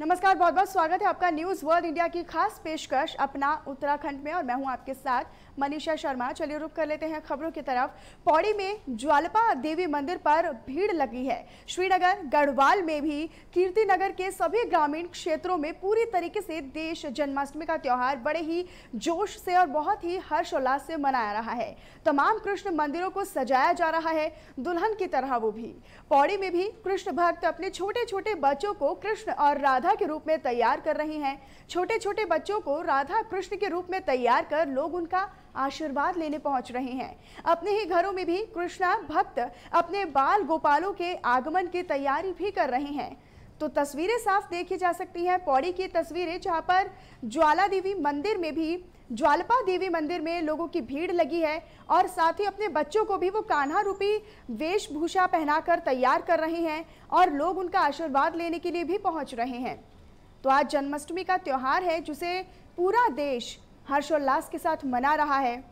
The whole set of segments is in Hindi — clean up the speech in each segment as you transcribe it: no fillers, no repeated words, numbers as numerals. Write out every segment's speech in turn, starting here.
नमस्कार, बहुत बहुत स्वागत है आपका न्यूज़ वर्ल्ड इंडिया की खास पेशकश अपना उत्तराखंड में और मैं हूं आपके साथ मनीषा शर्मा। चलिए रुक कर लेते हैं खबरों की तरफ। पौड़ी में ज्वालपा देवी मंदिर पर भीड़ लगी है। श्रीनगर, गढ़वाल में भी कीर्तिनगर के सभी ग्रामीण क्षेत्रों में पूरी तरीके से देश जन्माष्टमी का त्यौहार बड़े ही जोश से और बहुत ही हर्षोल्लास से मनाया रहा है। तमाम कृष्ण मंदिरों को सजाया जा रहा है दुल्हन की तरह। वो भी पौड़ी में भी कृष्ण भक्त अपने छोटे छोटे बच्चों को कृष्ण और राधा के रूप में तैयार कर रही हैं। छोटे छोटे बच्चों को राधा कृष्ण के रूप में तैयार कर लोग उनका आशीर्वाद लेने पहुंच रहे हैं। अपने ही घरों में भी कृष्णा भक्त अपने बाल गोपालों के आगमन की तैयारी भी कर रहे हैं। तो तस्वीरें साफ देखी जा सकती हैं, पौड़ी की तस्वीरें, जहां पर ज्वाला देवी मंदिर में भी ज्वालपा देवी मंदिर में लोगों की भीड़ लगी है और साथ ही अपने बच्चों को भी वो कान्हा रूपी वेशभूषा पहनाकर तैयार कर रहे हैं और लोग उनका आशीर्वाद लेने के लिए भी पहुंच रहे हैं। तो आज जन्माष्टमी का त्यौहार है जिसे पूरा देश हर्षोल्लास के साथ मना रहा है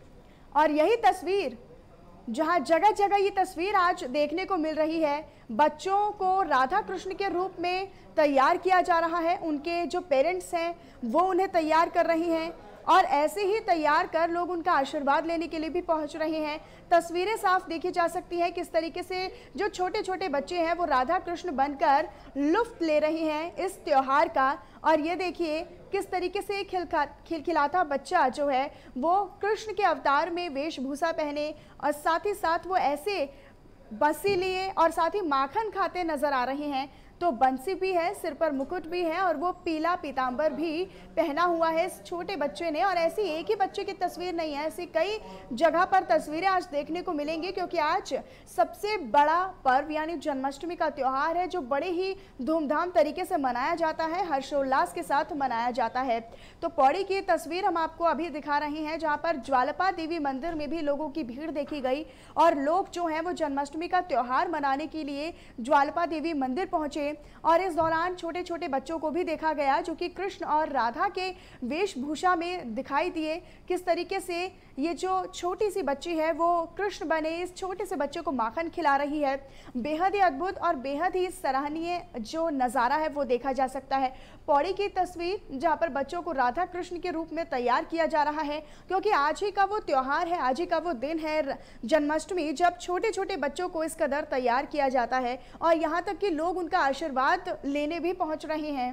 और यही तस्वीर, जहां जगह जगह ये तस्वीर आज देखने को मिल रही है। बच्चों को राधा कृष्ण के रूप में तैयार किया जा रहा है। उनके जो पेरेंट्स हैं वो उन्हें तैयार कर रही हैं और ऐसे ही तैयार कर लोग उनका आशीर्वाद लेने के लिए भी पहुंच रहे हैं। तस्वीरें साफ देखी जा सकती हैं किस तरीके से जो छोटे छोटे बच्चे हैं वो राधा कृष्ण बनकर लुत्फ ले रहे हैं इस त्योहार का। और ये देखिए किस तरीके से खिलखिलाता बच्चा जो है वो कृष्ण के अवतार में वेशभूषा पहने और साथ ही साथ वो ऐसे बंसी लिए और साथ ही माखन खाते नजर आ रहे हैं। तो बंसी भी है, सिर पर मुकुट भी है और वो पीला पीतांबर भी पहना हुआ है इस छोटे बच्चे ने। और ऐसी एक ही बच्चे की तस्वीर नहीं है, ऐसी कई जगह पर तस्वीरें आज देखने को मिलेंगी क्योंकि आज सबसे बड़ा पर्व यानी जन्माष्टमी का त्यौहार है जो बड़े ही धूमधाम तरीके से मनाया जाता है, हर्षोल्लास के साथ मनाया जाता है। तो पौड़ी की तस्वीर हम आपको अभी दिखा रहे हैं जहाँ पर ज्वालपा देवी मंदिर में भी लोगों की भीड़ देखी गई और लोग जो हैं वो जन्माष्टमी का त्यौहार मनाने के लिए ज्वालपा देवी मंदिर पहुंचे और इस दौरान छोटे छोटे बच्चों को भी देखा गया जो कि कृष्ण और राधा के वेशभूषा में दिखाई दिए। किस तरीके से ये जो छोटी सी बच्ची है वो कृष्ण बने इस छोटे से बच्चे को माखन खिला रही है। बेहद ही अद्भुत और बेहद ही सराहनीय जो नज़ारा है वो देखा जा सकता है। पौड़ी की तस्वीर जहाँ पर बच्चों को राधा कृष्ण के रूप में तैयार किया जा रहा है क्योंकि आज ही का वो त्यौहार है, आज ही का वो दिन है जन्माष्टमी जब छोटे छोटे बच्चों को इस कदर तैयार किया जाता है और यहाँ तक कि लोग उनका आशीर्वाद लेने भी पहुंच रहे हैं।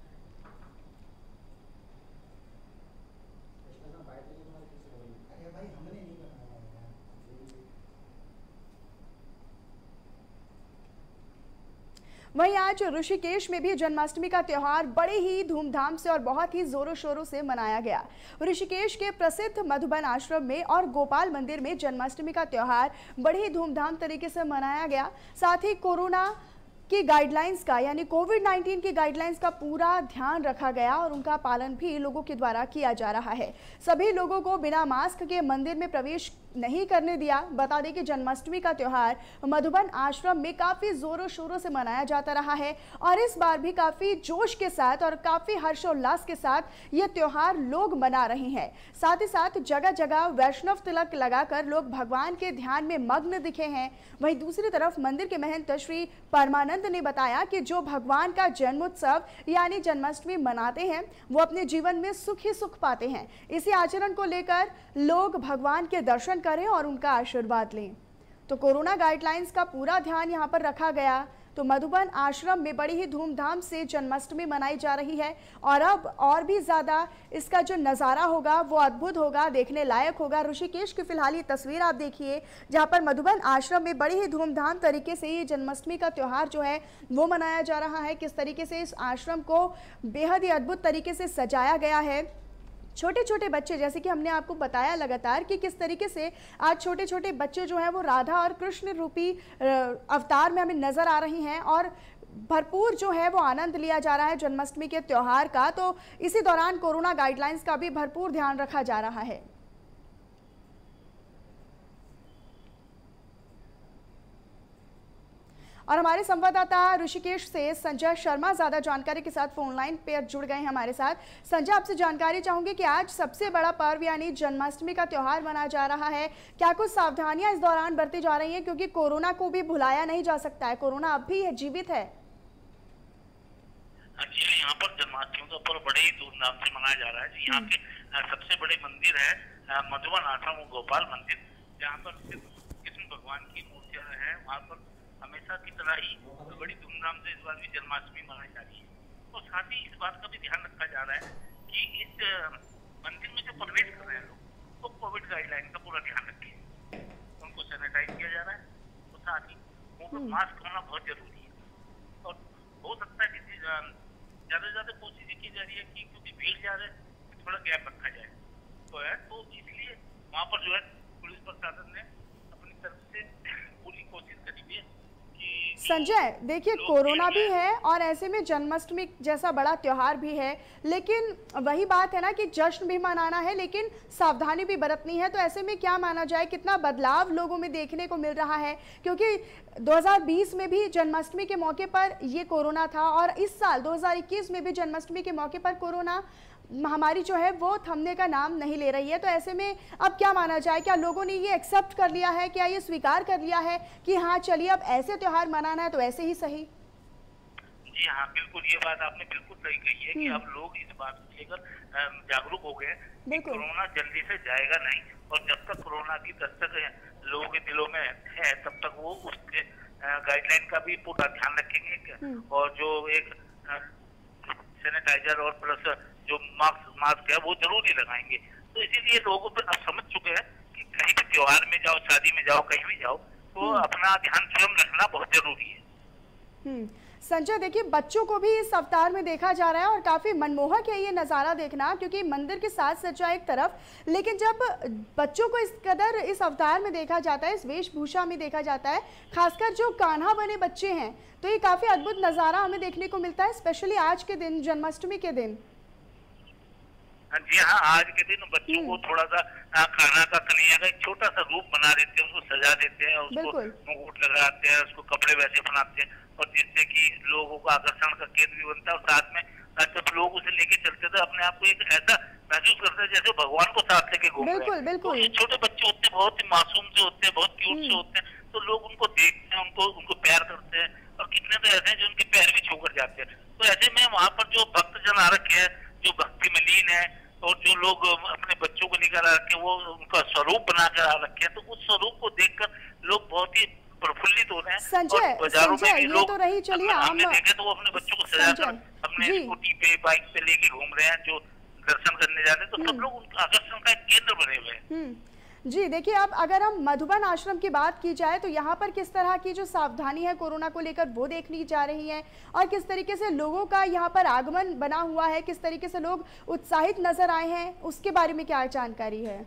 वहीं आज ऋषिकेश में भी जन्माष्टमी का त्यौहार बड़े ही धूमधाम से और बहुत ही जोरों शोरों से मनाया गया। ऋषिकेश के प्रसिद्ध मधुबन आश्रम में और गोपाल मंदिर में जन्माष्टमी का त्यौहार बड़े ही धूमधाम तरीके से मनाया गया। साथ ही कोरोना की गाइडलाइंस का यानी कोविड-19 की गाइडलाइंस का पूरा ध्यान रखा गया और उनका पालन भी लोगों के द्वारा किया जा रहा है। सभी लोगों को बिना मास्क के मंदिर में प्रवेश नहीं करने दिया। बता दें कि जन्माष्टमी का त्यौहार मधुबन आश्रम में काफ़ी ज़ोरों शोरों से मनाया जाता रहा है और इस बार भी काफ़ी जोश के साथ और काफ़ी हर्षोल्लास के साथ ये त्यौहार लोग मना रहे हैं। साथ ही साथ जगह जगह वैष्णव तिलक लगाकर लोग भगवान के ध्यान में मग्न दिखे हैं। वहीं दूसरी तरफ मंदिर के महंत श्री परमानंद ने बताया कि जो भगवान का जन्मोत्सव यानी जन्माष्टमी मनाते हैं वो अपने जीवन में सुख ही सुख पाते हैं। इसी आचरण को लेकर लोग भगवान के दर्शन करें और उनका आशीर्वाद लें। तो कोरोना गाइडलाइंस का पूरा ध्यान यहाँ पर रखा गया। तो मधुबन आश्रम में बड़ी ही धूमधाम से जन्माष्टमी मनाई जा रही है और अब और भी ज़्यादा इसका जो नज़ारा होगा वो अद्भुत होगा, देखने लायक होगा। ऋषिकेश की फिलहाल ये तस्वीर आप देखिए जहाँ पर मधुबन आश्रम में बड़ी ही धूमधाम तरीके से ये जन्माष्टमी का त्यौहार जो है वो मनाया जा रहा है। किस तरीके से इस आश्रम को बेहद ही अद्भुत तरीके से सजाया गया है। छोटे छोटे बच्चे, जैसे कि हमने आपको बताया लगातार कि किस तरीके से आज छोटे छोटे बच्चे जो हैं वो राधा और कृष्ण रूपी अवतार में हमें नज़र आ रही हैं और भरपूर जो है वो आनंद लिया जा रहा है जन्माष्टमी के त्यौहार का। तो इसी दौरान कोरोना गाइडलाइंस का भी भरपूर ध्यान रखा जा रहा है। और हमारे संवाददाता ऋषिकेश से संजय शर्मा ज़्यादा जानकारी के साथ फोन लाइन पर जुड़ गए हैं हमारे साथ। संजय, आपसे जानकारी चाहूंगी कि आज सबसे बड़ा पर्व यानी जन्माष्टमी का त्यौहार मनाया जा रहा है, क्या कुछ सावधानियां इस दौरान बरती जा रही हैं क्योंकि कोरोना को भी भुलाया नहीं जा सकता है, कोरोना अब भी जीवित है। जी हाँ, यहाँ पर जन्माष्टमी का पर्व बड़े ही धूमधाम से मनाया जा रहा है जी। यहाँ के सबसे बड़े मंदिर है मधुबन आश्रम गोपाल मंदिर, जहाँ पर कृष्ण भगवान की मूर्तियां है। वहाँ पर हमेशा की तरह ही बड़ी धूमधाम से इस बार भी जन्माष्टमी मनाई जा रही है। और साथ ही इस बात का भी ध्यान रखा जा रहा है कि इस मंदिर में जो प्रवेश कर रहे हैं लोग, तो कोविड गाइडलाइन का पूरा ध्यान रखें। उनको सैनिटाइज किया जा रहा है और साथ ही मुंह पर मास्क होना बहुत जरूरी है। और हो सकता है कि ज्यादा से ज्यादा कोशिश की जा रही है कि क्योंकि भीड़ ज्यादा है थोड़ा गैप रखा जाए, तो इसलिए वहाँ पर जो है पुलिस प्रशासन ने अपनी तरफ से पूरी कोशिश करी हुई है कि संजय, देखिए कोरोना भी है और ऐसे में जन्माष्टमी जैसा बड़ा त्योहार भी है, लेकिन वही बात है ना कि जश्न भी मनाना है लेकिन सावधानी भी बरतनी है। तो ऐसे में क्या माना जाए, कितना बदलाव लोगों में देखने को मिल रहा है, क्योंकि 2020 में भी जन्माष्टमी के मौके पर ये कोरोना था और इस साल 2021 में भी जन्माष्टमी के मौके पर कोरोना महामारी जो है वो थमने का नाम नहीं ले रही है। तो ऐसे में अब क्या माना जाए, क्या लोगों ने ये एक्सेप्ट कर लिया है, क्या ये स्वीकार कर लिया है कि हाँ चलिए अब ऐसे त्योहार मनाना है तो ऐसे ही सही? जी हाँ, बिल्कुल ये बात आपने बिल्कुल सही कही है कि अब लोग इस बात को लेकर जागरूक हो गए कि कोरोना जल्दी से जाएगा नहीं, और जब तक कोरोना की दस्तक लोगों के दिलों में है तब तक वो उसके गाइडलाइन का भी पूरा ध्यान रखेंगे। और जो एक सैनिटाइजर और प्लस जो मास्क है वो जरूर ही लगाएंगे। तो इसीलिए लोगों पर अब समझ चुके हैं कि कहीं भी त्योहार में जाओ, शादी में जाओ, कहीं भी जाओ, तो अपना ध्यान स्वयं रखना बहुत जरूरी है। संजय, देखिए बच्चों को भी इस अवतार में देखा जा रहा है और काफी मनमोहक है ये नजारा देखना, क्योंकि मंदिर की साज सज्जा एक तरफ, लेकिन जब बच्चों को इस कदर इस अवतार में देखा जाता है, इस वेशभूषा में देखा जाता है, खासकर जो कान्हा बने बच्चे हैं, तो ये काफी अद्भुत नजारा हमें देखने को मिलता है, स्पेशली आज के दिन, जन्माष्टमी के दिन। जी हाँ, आज के दिन बच्चों को थोड़ा सा खाना का कन्हैया का एक छोटा सा रूप बना देते हैं, उसको सजा देते हैं, उसको मुकुट लगाते हैं, उसको कपड़े वैसे बनाते हैं, और जिससे कि लोगों का आकर्षण का केंद्र भी बनता है। और साथ में जब लोग उसे लेके चलते थे अपने आप को एक ऐसा महसूस करते हैं जैसे भगवान को साथ लेके घूम रहे हैं। तो ये छोटे बच्चे होते हैं, बहुत ही मासूम से होते हैं, बहुत क्यूट से होते हैं, तो लोग उनको देखते हैं, उनको प्यार करते हैं, और कितने तो ऐसे हैं जो उनके पैर भी छूकर जाते हैं। तो ऐसे में वहाँ पर जो भक्तजन आ रखे हैं, जो भक्ति में लीन है, और जो लोग अपने बच्चों को लेकर आ रखे हैं, वो उनका स्वरूप बनाकर आ रखे हैं, तो उस स्वरूप को देखकर लोग बहुत ही प्रफुल्लित हो रहे हैं। संजय, बाजारों में भी लोग तो रही, चलिए हमने देखे तो वो अपने बच्चों को सजाकर अपने स्कूटी पे, बाइक पे लेके घूम रहे हैं, जो दर्शन करने जाते हैं, तो सब लोग उनका आकर्षण का एक केंद्र बने हुए हैं। जी देखिए, अब अगर हम मधुबन आश्रम की बात की जाए तो यहाँ पर किस तरह की जो सावधानी है कोरोना को लेकर वो देखनी जा रही है, और किस तरीके से लोगों का यहाँ पर आगमन बना हुआ है, किस तरीके से लोग उत्साहित नजर आए हैं, उसके बारे में क्या जानकारी है?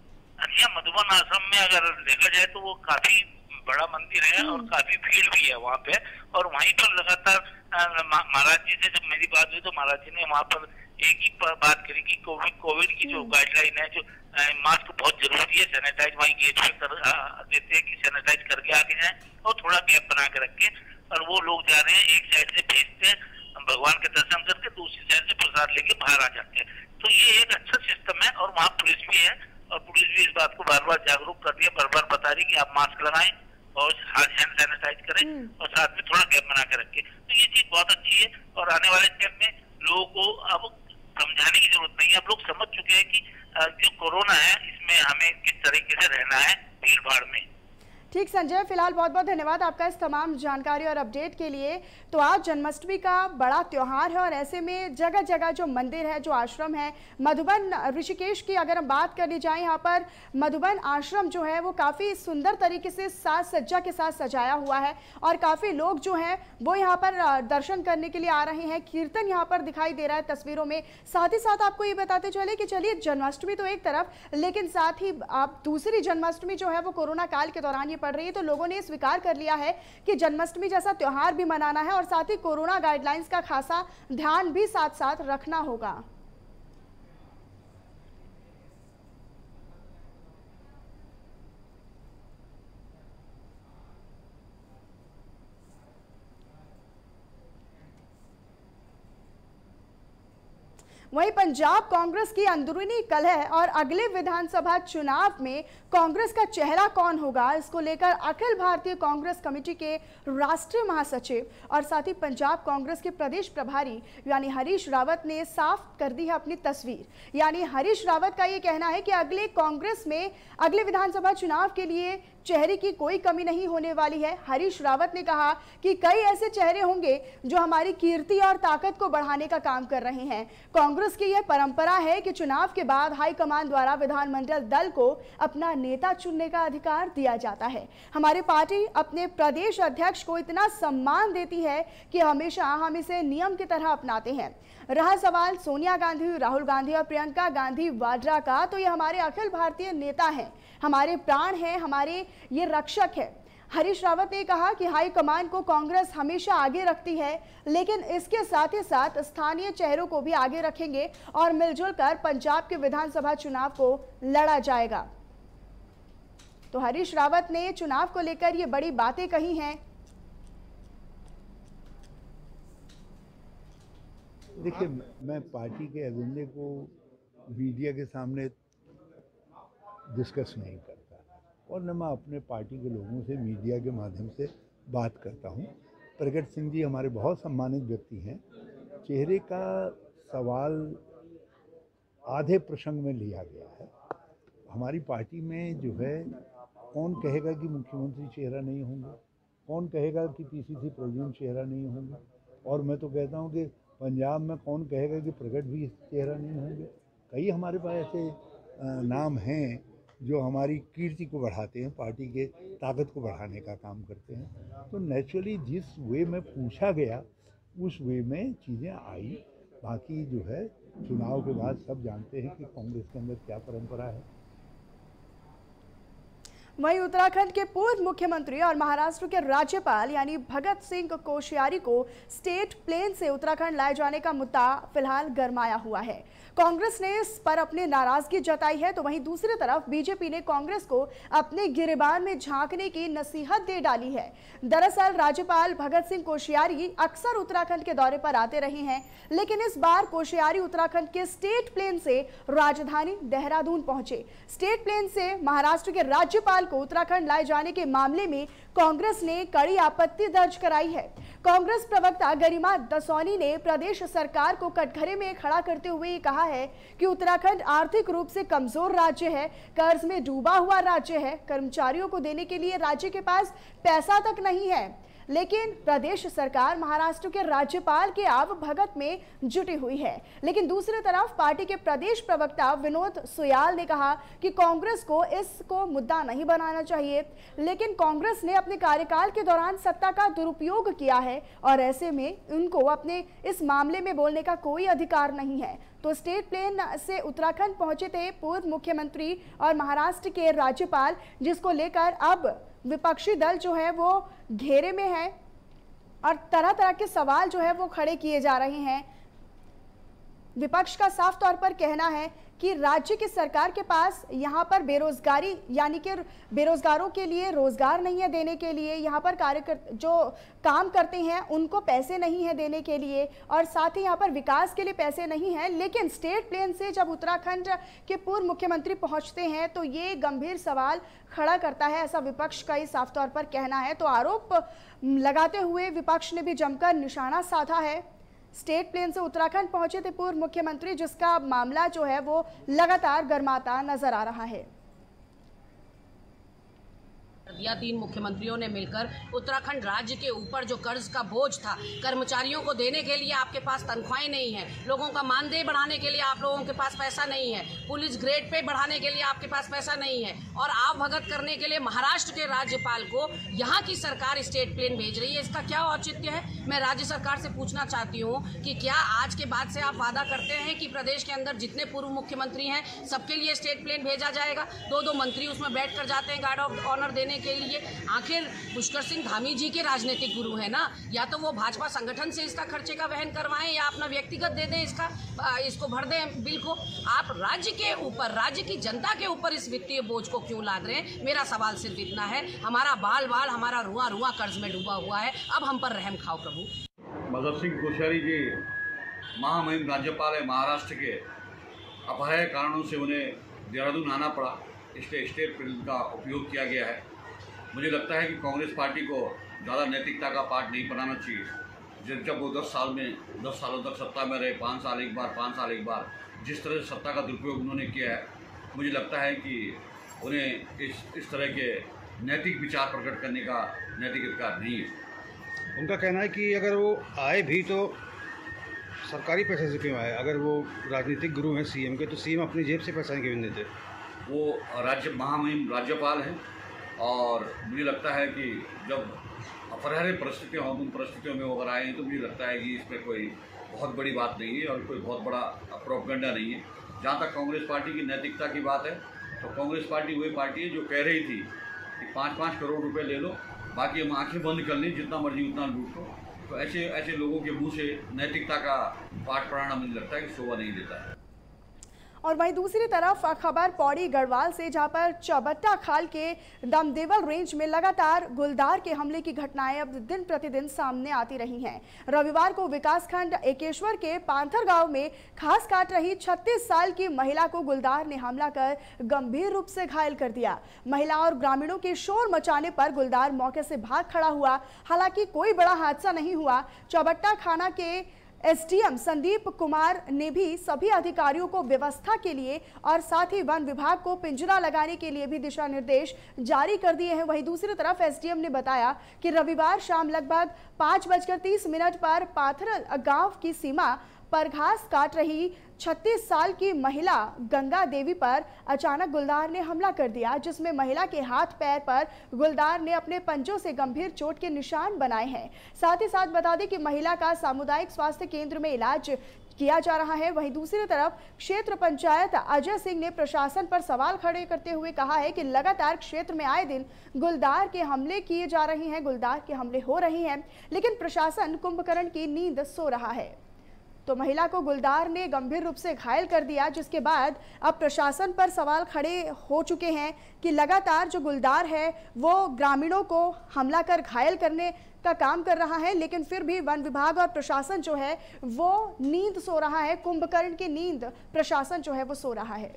मधुबन आश्रम में अगर देखा जाए तो वो काफी बड़ा मंदिर है और काफी भीड़ भी है वहाँ पे, और वहीं पर लगातार महाराज जी से जब मेरी बात हुई तो महाराज जी ने वहाँ पर एक ही बात करी कि कोविड की जो गाइडलाइन है, जो मास्क बहुत जरूरी है, सैनिटाइज वहीं गेट पे कर देते हैं कि सैनिटाइज करके आगे जाए और थोड़ा गैप बना के रखे। और वो लोग जा रहे हैं, एक साइड से भेजते हैं भगवान के दर्शन करके, दूसरी साइड से प्रसाद लेके बाहर आ जाते हैं। तो ये एक अच्छा सिस्टम है, और वहाँ पुलिस भी है, और पुलिस भी इस बात को बार बार जागरूक कर रही है, बार बार बता रही है कि आप मास्क लगाएं और हैंड सैनिटाइज करें, और साथ में थोड़ा गैप बना के रखें। तो ये चीज बहुत अच्छी है, और आने वाले टाइम में लोगों को अब समझाने की जरूरत नहीं है। अब लोग समझ चुके हैं कि जो कोरोना है इसमें हमें किस तरीके से रहना है भीड़ भाड़ में। ठीक संजय, फिलहाल बहुत बहुत धन्यवाद आपका इस तमाम जानकारी और अपडेट के लिए। तो आज जन्माष्टमी का बड़ा त्यौहार है और ऐसे में जगह जगह जो मंदिर है, जो आश्रम है, मधुबन ऋषिकेश की अगर हम बात करनी जाए, यहाँ पर मधुबन आश्रम जो है वो काफ़ी सुंदर तरीके से साज सज्जा के साथ सजाया हुआ है, और काफ़ी लोग जो हैं वो यहाँ पर दर्शन करने के लिए आ रहे हैं। कीर्तन यहाँ पर दिखाई दे रहा है तस्वीरों में। साथ ही साथ आपको ये बताते चले कि चलिए जन्माष्टमी तो एक तरफ, लेकिन साथ ही आप दूसरी जन्माष्टमी जो है वो कोरोना काल के दौरान ये पड़ रही है, तो लोगों ने स्वीकार कर लिया है कि जन्माष्टमी जैसा त्योहार भी मनाना है, और साथ ही कोरोना गाइडलाइंस का खासा ध्यान भी साथ साथ रखना होगा। वहीं पंजाब कांग्रेस की अंदरूनी कलह और अगले विधानसभा चुनाव में कांग्रेस का चेहरा कौन होगा, इसको लेकर अखिल भारतीय कांग्रेस कमेटी के राष्ट्रीय महासचिव और साथ ही पंजाब कांग्रेस के प्रदेश प्रभारी यानी हरीश रावत ने साफ कर दी है अपनी तस्वीर। यानी हरीश रावत का ये कहना है कि अगले विधानसभा चुनाव के लिए चेहरे की कोई कमी नहीं होने वाली है। हरीश रावत ने कहा कि कई ऐसे चेहरे होंगे जो हमारी कीर्ति और ताकत को बढ़ाने का काम कर रहे हैं। कांग्रेस की यह परंपरा है कि चुनाव के बाद हाईकमान द्वारा विधानमंडल दल को अपना नेता चुनने का अधिकार दिया जाता है। हमारी पार्टी अपने प्रदेश अध्यक्ष को इतना सम्मान देती है कि हमेशा हम इसे नियम की तरह अपनाते हैं। रहा सवाल सोनिया गांधी, राहुल गांधी और प्रियंका गांधी वाड्रा का, तो ये हमारे अखिल भारतीय नेता हैं, हमारे प्राण हैं, हमारे ये रक्षक है। हरीश रावत ने कहा कि हाईकमान को कांग्रेस हमेशा आगे रखती है, लेकिन इसके साथ ही साथ स्थानीय चेहरों को भी आगे रखेंगे और मिलजुल कर पंजाब के विधानसभा चुनाव को लड़ा जाएगा। तो हरीश रावत ने चुनाव को लेकर ये बड़ी बातें कही हैं। देखिए, मैं पार्टी के एजेंडे को मीडिया के सामने डिस्कस नहीं करता और न मैं अपने पार्टी के लोगों से मीडिया के माध्यम से बात करता हूं। प्रगट सिंह जी हमारे बहुत सम्मानित व्यक्ति हैं। चेहरे का सवाल आधे प्रसंग में लिया गया है। हमारी पार्टी में जो है, कौन कहेगा कि मुख्यमंत्री चेहरा नहीं होंगे, कौन कहेगा कि पीसीसी प्रेसिडेंट चेहरा नहीं होंगे, और मैं तो कहता हूं कि पंजाब में कौन कहेगा कि प्रगट भी चेहरा नहीं होंगे। कई हमारे पास ऐसे नाम हैं जो हमारी कीर्ति को बढ़ाते हैं, पार्टी के ताकत को बढ़ाने का काम करते हैं। तो नेचुरली जिस वे में पूछा गया उस वे में चीज़ें आई। बाकी जो है, चुनाव के बाद सब जानते हैं कि कांग्रेस के अंदर क्या परंपरा है। वहीं उत्तराखंड के पूर्व मुख्यमंत्री और महाराष्ट्र के राज्यपाल यानी भगत सिंह कोश्यारी को स्टेट प्लेन से उत्तराखंड लाए जाने का मुद्दा फिलहाल गरमाया हुआ है। कांग्रेस ने इस पर अपनी नाराजगी जताई है, तो वहीं दूसरी तरफ बीजेपी ने कांग्रेस को अपने गिरेबान में झांकने की नसीहत दे डाली है। दरअसल राज्यपाल भगत सिंह कोश्यारी अक्सर उत्तराखंड के दौरे पर आते रहे हैं, लेकिन इस बार कोश्यारी उत्तराखंड के स्टेट प्लेन से राजधानी देहरादून पहुंचे। स्टेट प्लेन से महाराष्ट्र के राज्यपाल को उत्तराखंड लाए जाने के मामले में कांग्रेस ने कड़ी आपत्ति दर्ज कराई है। कांग्रेस प्रवक्ता गरिमा दसौनी ने प्रदेश सरकार को कटघरे में खड़ा करते हुए कहा है कि उत्तराखंड आर्थिक रूप से कमजोर राज्य है, कर्ज में डूबा हुआ राज्य है, कर्मचारियों को देने के लिए राज्य के पास पैसा तक नहीं है, लेकिन प्रदेश सरकार महाराष्ट्र के राज्यपाल के आवभगत में जुटी हुई है। लेकिन दूसरी तरफ पार्टी के प्रदेश प्रवक्ता विनोद सुयाल ने कहा कि कांग्रेस को इसको मुद्दा नहीं बनाना चाहिए, लेकिन कांग्रेस ने अपने कार्यकाल के दौरान सत्ता का दुरुपयोग किया है और ऐसे में उनको अपने इस मामले में बोलने का कोई अधिकार नहीं है। तो स्टेट प्लेन से उत्तराखंड पहुंचे थे पूर्व मुख्यमंत्री और महाराष्ट्र के राज्यपाल, जिसको लेकर अब विपक्षी दल जो है वो घेरे में है और तरह तरह के सवाल जो है वो खड़े किए जा रहे हैं। विपक्ष का साफ तौर पर कहना है कि राज्य की सरकार के पास यहाँ पर बेरोजगारी यानी कि बेरोजगारों के लिए रोजगार नहीं है देने के लिए, यहाँ पर जो काम करते हैं उनको पैसे नहीं है देने के लिए, और साथ ही यहाँ पर विकास के लिए पैसे नहीं है। लेकिन स्टेट प्लेन से जब उत्तराखंड के पूर्व मुख्यमंत्री पहुंचते हैं तो ये गंभीर सवाल खड़ा करता है, ऐसा विपक्ष का ही साफ तौर पर कहना है। तो आरोप लगाते हुए विपक्ष ने भी जमकर निशाना साधा है। स्टेट प्लेन से उत्तराखंड पहुंचे थे पूर्व मुख्यमंत्री, जिसका मामला जो है वो लगातार गर्माता नजर आ रहा है। दिया 3 मुख्यमंत्रियों ने मिलकर उत्तराखंड राज्य के ऊपर जो कर्ज का बोझ था, कर्मचारियों को देने के लिए आपके पास तनख्वाहें नहीं है, लोगों का मानदेय बढ़ाने के लिए आप लोगों के पास पैसा नहीं है, पुलिस ग्रेड पे बढ़ाने के लिए आपके पास पैसा नहीं है, और आप भगत करने के लिए महाराष्ट्र के राज्यपाल को यहाँ की सरकार स्टेट प्लेन भेज रही है। इसका क्या औचित्य है? मैं राज्य सरकार से पूछना चाहती हूँ कि क्या आज के बाद से आप वादा करते हैं कि प्रदेश के अंदर जितने पूर्व मुख्यमंत्री हैं सबके लिए स्टेट प्लेन भेजा जाएगा? 2-2 मंत्री उसमें बैठ कर जाते हैं गार्ड ऑफ ऑनर देने के लिए। आखिर पुष्कर सिंह धामी जी के राजनीतिक गुरु है ना, या तो वो भाजपा संगठन से इसका खर्चे का वहन करवाएं या अपना व्यक्तिगत दे दें, इसको भर दें बिल को। आप राज्य के ऊपर, राज्य की जनता के ऊपर इस वित्तीय बोझ को क्यों लाद रहे हैं? मेरा सवाल सिर्फ इतना है। हमारा बाल बाल, हमारा रुआ कर्ज में डूबा हुआ है, अब हम पर रहम खाओ प्रभु। भगत सिंह कोश्यारी जी महामहिम राज्यपाल है महाराष्ट्र के, अपराध कारणों से उन्हें देहरादून आना पड़ा, इसलिए स्टेट फिल्म का उपयोग किया गया है। मुझे लगता है कि कांग्रेस पार्टी को ज़्यादा नैतिकता का पाठ नहीं बनाना चाहिए। जब वो 10 सालों तक सत्ता में रहे, 5 साल एक बार, जिस तरह से सत्ता का दुरुपयोग उन्होंने किया है, मुझे लगता है कि उन्हें इस तरह के नैतिक विचार प्रकट करने का नैतिक अधिकार नहीं है। उनका कहना है कि अगर वो आए भी तो सरकारी पैसे से क्यों आए? अगर वो राजनीतिक गुरु हैं सीएम के, तो सीएम अपनी जेब से पैसा क्यों नहीं देते? वो महामहिम राज्यपाल हैं और मुझे लगता है कि जब अपरिहार्य परिस्थितियाँ हों, उन परिस्थितियों में अगर आए तो मुझे लगता है कि इसमें कोई बहुत बड़ी बात नहीं है और कोई बहुत बड़ा प्रोपेगेंडा नहीं है। जहाँ तक कांग्रेस पार्टी की नैतिकता की बात है, तो कांग्रेस पार्टी वही पार्टी है जो कह रही थी कि 5-5 करोड़ रुपए ले लो, बाकी हम आंखें बंद कर लें, जितना मर्जी उतना लूट लो। तो ऐसे लोगों के मुंह से नैतिकता का पाठ पढ़ाना मुझे लगता है कि शोभा नहीं देता है। और वहीं दूसरी तरफ खबर पौड़ी गढ़वाल से, जहां पर चौबट्टा खाल के दमदेवल रेंज में लगातार गुलदार के हमले की घटनाएं अब दिन प्रतिदिन सामने आती रही हैं। रविवार को विकासखंड एकेश्वर के पांथर गांव में घास काट रही 36 साल की महिला को गुलदार ने हमला कर गंभीर रूप से घायल कर दिया। महिला और ग्रामीणों के शोर मचाने पर गुलदार मौके से भाग खड़ा हुआ। हालांकि कोई बड़ा हादसा नहीं हुआ। चौबट्टा थाना के एसडीएम संदीप कुमार ने भी सभी अधिकारियों को व्यवस्था के लिए और साथ ही वन विभाग को पिंजरा लगाने के लिए भी दिशा निर्देश जारी कर दिए हैं। वहीं दूसरी तरफ एसडीएम ने बताया कि रविवार शाम लगभग 5:30 पर पाथरल गांव की सीमा पर घास काट रही 36 साल की महिला गंगा देवी पर अचानक गुलदार ने हमला कर दिया, जिसमें महिला के हाथ पैर पर गुलदार ने अपने पंजों से गंभीर चोट के निशान बनाए हैं। साथ ही साथ बता दें कि महिला का सामुदायिक स्वास्थ्य केंद्र में इलाज किया जा रहा है। वहीं दूसरी तरफ क्षेत्र पंचायत अजय सिंह ने प्रशासन पर सवाल खड़े करते हुए कहा है कि लगातार क्षेत्र में आए दिन गुलदार के हमले किए जा रहे हैं, गुलदार के हमले हो रहे हैं, लेकिन प्रशासन कुंभकर्ण की नींद सो रहा है। तो महिला को गुलदार ने गंभीर रूप से घायल कर दिया, जिसके बाद अब प्रशासन पर सवाल खड़े हो चुके हैं कि लगातार जो गुलदार है वो ग्रामीणों को हमला कर घायल करने का काम कर रहा है, लेकिन फिर भी वन विभाग और प्रशासन जो है वो नींद सो रहा है। कुंभकर्ण की नींद प्रशासन जो है वो सो रहा है।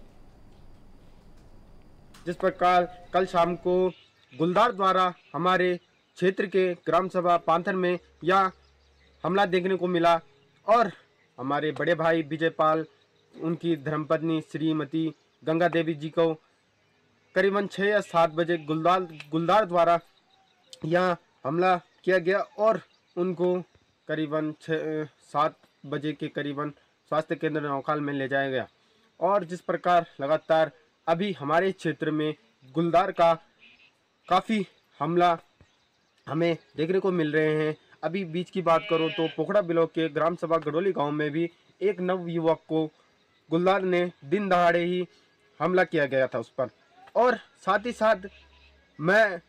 जिस प्रकार कल शाम को गुलदार द्वारा हमारे क्षेत्र के ग्राम सभा पांथर में यह हमला देखने को मिला और हमारे बड़े भाई विजयपाल, उनकी धर्मपत्नी श्रीमती गंगा देवी जी को करीबन 6 या 7 बजे गुलदार द्वारा यहाँ हमला किया गया और उनको करीबन 6-7 बजे के करीबन स्वास्थ्य केंद्र नौखाल में ले जाया गया। और जिस प्रकार लगातार अभी हमारे क्षेत्र में गुलदार का काफ़ी हमला हमें देखने को मिल रहे हैं। अभी बीच की बात करूं तो पोखड़ा ब्लॉक के ग्राम सभा गडोली गांव में भी एक नव युवक को गुलदार ने दिन दहाड़े ही हमला किया गया था उस पर। और साथ ही साथ मैं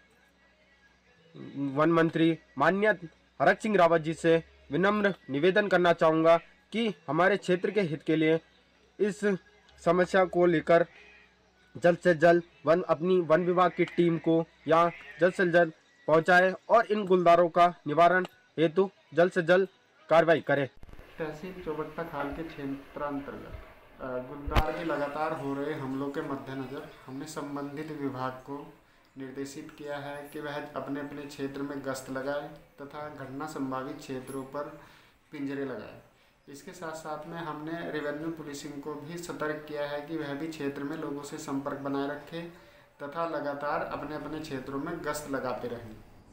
वन मंत्री माननीय हरक सिंह रावत जी से विनम्र निवेदन करना चाहूँगा कि हमारे क्षेत्र के हित के लिए इस समस्या को लेकर जल्द से जल्द अपनी वन विभाग की टीम को यहाँ जल्द से जल्द पहुँचाए और इन गुलदारों का निवारण हेतु जल्द से जल्द कार्रवाई करे। तहसील चौबट्टा खाल के क्षेत्रांतर्गत गुलदार के लगातार हो रहे हमलों के मद्देनजर हमने संबंधित विभाग को निर्देशित किया है कि वह अपने अपने क्षेत्र में गश्त लगाए तथा घटना संभावित क्षेत्रों पर पिंजरे लगाए। इसके साथ साथ में हमने रेवेन्यू पुलिसिंग को भी सतर्क किया है कि वह भी क्षेत्र में लोगों से संपर्क बनाए रखे तथा लगातार अपने अपने क्षेत्रों में गश्त लगाते रहें।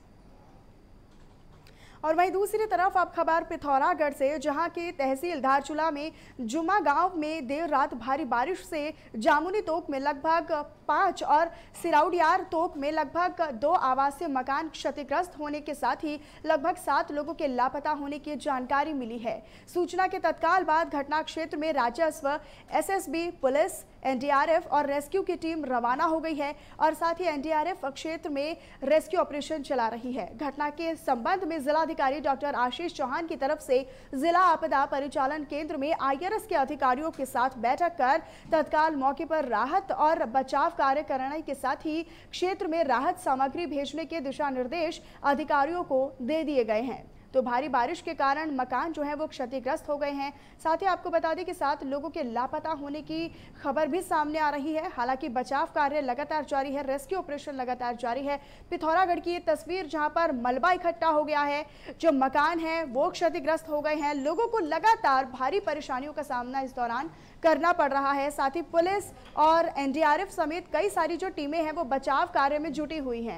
और वहीं दूसरी तरफ अब खबर पिथौरागढ़ से, जहां की तहसील धारचूला में जुमा गांव में देर रात भारी बारिश से जामुनी तोक में लगभग 5 और सिराउडियार तोक में लगभग 2 आवासीय मकान क्षतिग्रस्त होने के साथ ही लगभग 7 लोगों के लापता होने की जानकारी मिली है। सूचना के तत्काल बाद घटना क्षेत्र में राजस्व, एसएसबी, पुलिस, एनडीआरएफ और रेस्क्यू की टीम रवाना हो गई है और साथ ही एनडीआरएफ क्षेत्र में रेस्क्यू ऑपरेशन चला रही है। घटना के संबंध में जिलाधिकारी डॉक्टर आशीष चौहान की तरफ से जिला आपदा परिचालन केंद्र में आईआरएस के अधिकारियों के साथ बैठक कर तत्काल मौके पर राहत और बचाव कार्य करने के साथ ही क्षेत्र में राहत सामग्री भेजने के दिशा निर्देश अधिकारियों को दे दिए गए हैं। तो भारी बारिश के कारण मकान जो है वो क्षतिग्रस्त हो गए हैं। साथ ही आपको बता दें कि 7 लोगों के लापता होने की खबर भी सामने आ रही है। हालांकि बचाव कार्य लगातार जारी है, रेस्क्यू ऑपरेशन लगातार जारी है। पिथौरागढ़ की ये तस्वीर जहां पर मलबा इकट्ठा हो गया है, जो मकान है वो क्षतिग्रस्त हो गए हैं। लोगों को लगातार भारी परेशानियों का सामना इस दौरान करना पड़ रहा है। साथ ही पुलिस और एनडीआरएफ समेत कई सारी जो टीमें हैं वो बचाव कार्य में जुटी हुई हैं।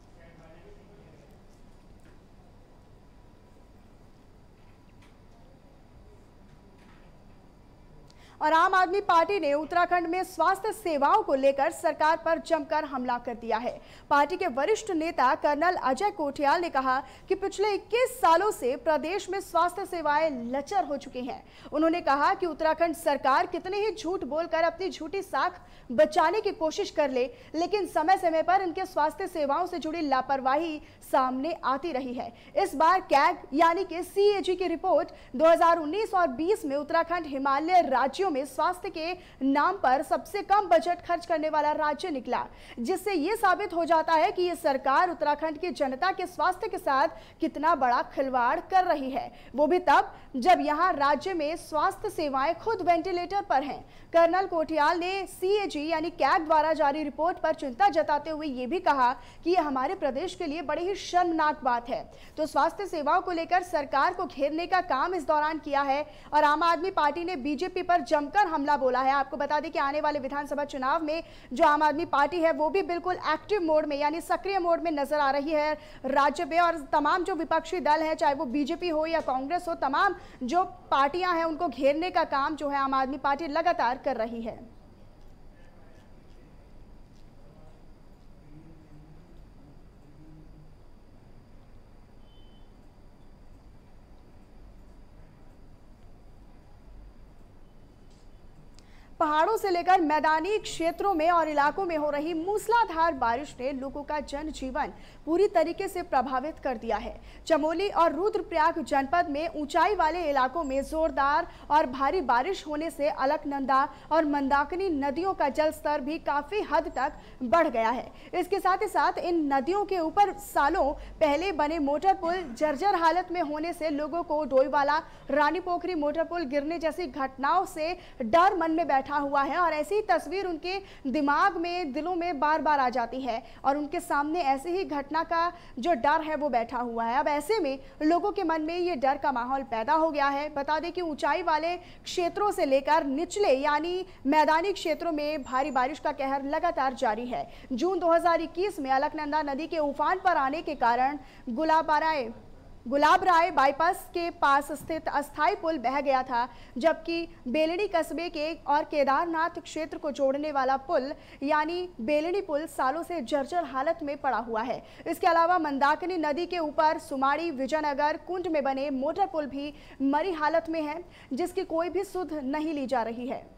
और आम आदमी पार्टी ने उत्तराखंड में स्वास्थ्य सेवाओं को लेकर सरकार पर जमकर हमला कर दिया है। पार्टी के वरिष्ठ नेता कर्नल अजय कोठियाल ने कहा कि पिछले 21 सालों से प्रदेश में स्वास्थ्य सेवाएं लचर हो चुकी हैं। उन्होंने कहा कि उत्तराखंड सरकार कितने ही झूठ बोलकर अपनी झूठी साख बचाने की कोशिश कर ले, लेकिन समय समय पर इनके स्वास्थ्य सेवाओं से जुड़ी लापरवाही सामने आती रही है। इस बार कैग यानी कि सीएजी की रिपोर्ट 2019 और 20 में उत्तराखंड हिमालय राज्यों में स्वास्थ्य के नाम पर सबसे कम बजट खर्च करने वाला राज्य निकला, जिससे यह साबित हो जाता है कि यह सरकार उत्तराखंड की जनता के स्वास्थ्य के साथ कितना बड़ा खिलवाड़ कर रही है, वो भी तब जब यहां राज्य में स्वास्थ्य सेवाएं खुद वेंटिलेटर पर हैं। कर्नल कोठियाल ने सीएजी यानी कैग द्वारा जारी रिपोर्ट पर चिंता जताते हुए यह भी कहा कि यह हमारे प्रदेश के लिए बड़ी ही शर्मनाक बात है। तो स्वास्थ्य सेवाओं को लेकर सरकार को घेरने का काम इस दौरान किया है और आम आदमी पार्टी ने बीजेपी पर जमकर हमला बोला है। आपको बता दें कि आने वाले विधानसभा चुनाव में जो आम आदमी पार्टी है वो भी बिल्कुल एक्टिव मोड में यानी सक्रिय मोड में नजर आ रही है राज्य में, और तमाम जो विपक्षी दल है, चाहे वो बीजेपी हो या कांग्रेस हो, तमाम जो पार्टियां हैं उनको घेरने का काम जो है आम आदमी पार्टी लगातार कर रही है। पहाड़ों से लेकर मैदानी क्षेत्रों में और इलाकों में हो रही मूसलाधार बारिश ने लोगों का जनजीवन पूरी तरीके से प्रभावित कर दिया है। चमोली और रुद्रप्रयाग जनपद में ऊंचाई वाले इलाकों में जोरदार और भारी बारिश होने से अलकनंदा और मंदाकिनी नदियों का जलस्तर भी काफी हद तक बढ़ गया है। इसके साथ ही साथ इन नदियों के ऊपर सालों पहले बने मोटर पुल जर्जर हालत में होने से लोगों को डोईवाला रानी पोखरी मोटर पुल गिरने जैसी घटनाओं से डर मन में बैठा हुआ है और ऐसी तस्वीर उनके दिमाग में, दिलों में बार बार आ जाती है और उनके सामने ऐसी ही घटना का जो डर है वो बैठा हुआ है। अब ऐसे में लोगों के मन में ये डर का माहौल पैदा हो गया है। बता दें कि ऊंचाई वाले क्षेत्रों से लेकर निचले यानी मैदानी क्षेत्रों में भारी बारिश का कहर लगातार जारी है। जून 2021 में अलकनंदा नदी के उफान पर आने के कारण गुलाबराय बाईपास के पास स्थित अस्थायी पुल बह गया था, जबकि बेलनी कस्बे के और केदारनाथ क्षेत्र को जोड़ने वाला पुल यानी बेलनी पुल सालों से जर्जर हालत में पड़ा हुआ है। इसके अलावा मंदाकिनी नदी के ऊपर सुमाड़ी विजयनगर कुंड में बने मोटर पुल भी मरी हालत में है, जिसकी कोई भी सुध नहीं ली जा रही है।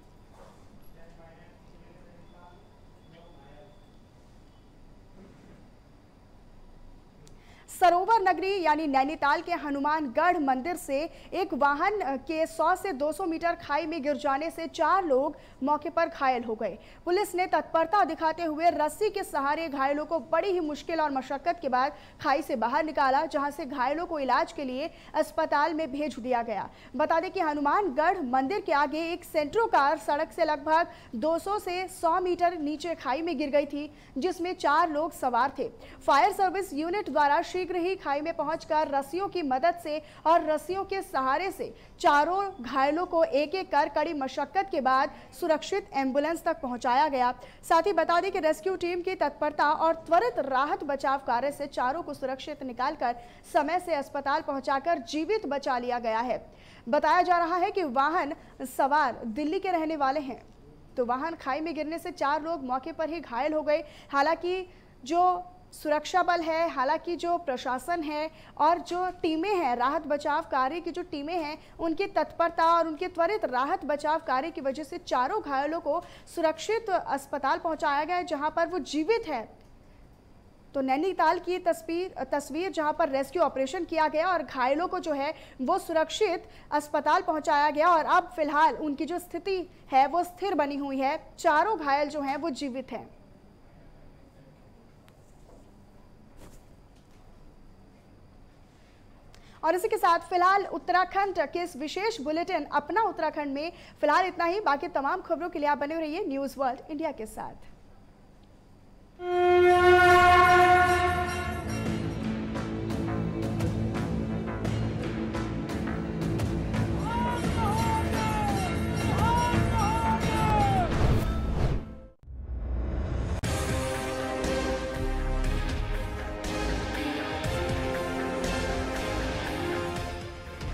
सरोवर नगरी यानी नैनीताल के हनुमानगढ़ मंदिर से एक वाहन के 100 से 200 मीटर खाई में गिर जाने से 4 लोग मौके पर घायल हो गए। पुलिस ने तत्परता दिखाते हुए रस्सी के सहारे घायलों को बड़ी ही मुश्किल और मशक्कत के बाद खाई से बाहर निकाला, जहां से घायलों को इलाज के लिए अस्पताल में भेज दिया गया। बता दें कि हनुमानगढ़ मंदिर के आगे एक सेंट्रो कार सड़क से लगभग 200 से 100 मीटर नीचे खाई में गिर गई थी, जिसमें 4 लोग सवार थे। फायर सर्विस यूनिट द्वारा शीघ्र ही खाई में पहुंचकर रस्सियों की मदद से और रस्सियों के सहारे से चारों घायलों को एक एक कर कड़ी मशक्कत के बाद सुरक्षित एम्बुलेंस तक पहुंचाया गया। साथ ही बता दें कि रेस्क्यू टीम की तत्परता और त्वरित राहत बचाव कार्य से चारों को सुरक्षित निकालकर समय से अस्पताल पहुंचाकर जीवित बचा लिया गया है। बताया जा रहा है कि वाहन सवार दिल्ली के रहने वाले हैं, तो वाहन खाई में गिरने से 4 लोग मौके पर ही घायल हो गए। हालांकि जो सुरक्षा बल है, हालांकि जो प्रशासन है और जो टीमें हैं, राहत बचाव कार्य की जो टीमें हैं, उनकी तत्परता और उनके त्वरित राहत बचाव कार्य की वजह से चारों घायलों को सुरक्षित अस्पताल पहुंचाया गया है, जहां पर वो जीवित है। तो नैनीताल की तस्वीर जहां पर रेस्क्यू ऑपरेशन किया गया और घायलों को जो है वो सुरक्षित अस्पताल पहुंचाया गया और अब फिलहाल उनकी जो स्थिति है वो स्थिर बनी हुई है। चारों घायल जो हैं वो जीवित हैं। और इसी के साथ फिलहाल उत्तराखंड के इस विशेष बुलेटिन अपना उत्तराखंड में फिलहाल इतना ही। बाकी तमाम खबरों के लिए आप बने रहिए न्यूज़ वर्ल्ड इंडिया के साथ।